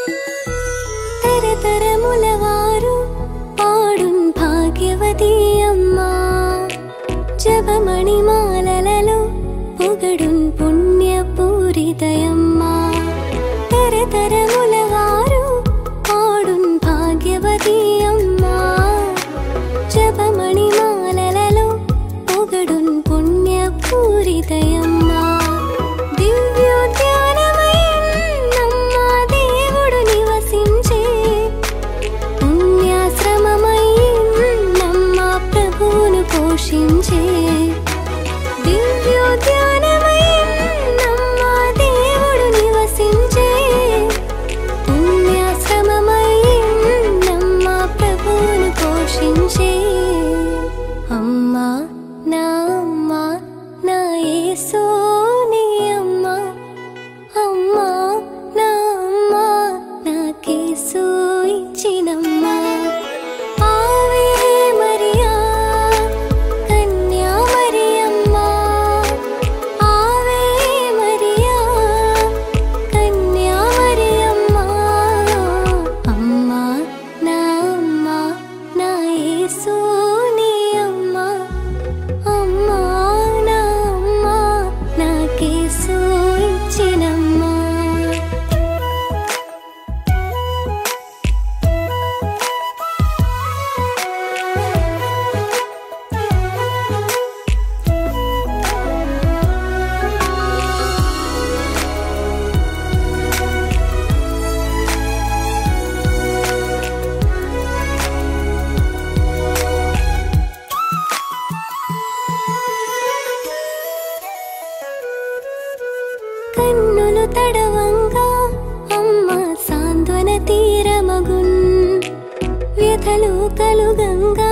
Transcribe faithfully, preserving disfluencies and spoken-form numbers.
తరతరములవారు పాడున్ భాగ్యవతి అమ్మా జపమణిమాలలో పొగడున్ పుణ్యపూరితయమ్మా తరతరములవారు పాడున్ భాగ్యవతి అమ్మా జపమణిమాలలో పొగడున్ పుణ్యపూరితయమ్మా దివ్యోద్యానమయ్యన్నమ్మా దేవుడు నివసించే పుణ్యాశ్రమమయ్యన్నమ్మా ప్రభువును పోషించే దివ్యోద్యానమయ్యన్నమ్మా దేవుడు నివసించే పుణ్యాశ్రమమయ్యన్నమ్మా ప్రభువును పోషించే అమ్మా నా అమ్మా నా యేసు నీ అమ్మా అమ్మా నా అమ్మా నాకేసు ఇచ్చినమ్మా ఆవే మరియా కన్యా మరియమ్మా ఆవే మరియా కన్యా మరియమ్మా అమ్మా నా అమ్మా నా యేసు నీ అమ్మా అమ్మా నా అమ్మా నాకేసు ఇచ్చినమ్మా కన్నులు తడవంగా అమ్మ సాంత్వన తీరమగున్ వ్యథలు కలుగంగా